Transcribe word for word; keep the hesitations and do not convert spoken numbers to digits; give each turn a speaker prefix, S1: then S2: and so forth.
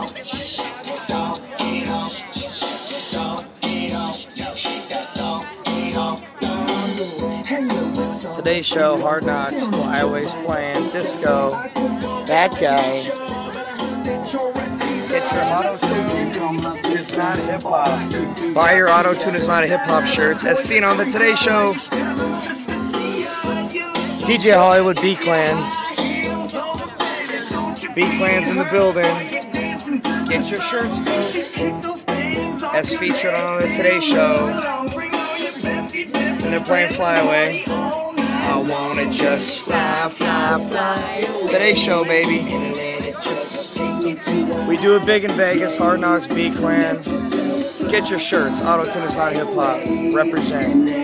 S1: Today's show, Hard Knocks, Flyaways playing, disco, bad guy. Get your auto-tune, it's not hip-hop. Buy your auto-tune, it's not a hip-hop shirts. As seen on the Today Show, D J Hollywood B-Clan. B-Clan's in the building. Get your shirts, folks. As featured on the Today Show. And they're playing Flyaway. I wanna just fly, fly, fly. Today Show, baby. We do it big in Vegas. Hard Knocks, B-Clan. Get your shirts. Auto-tune is not hip hop. Represent.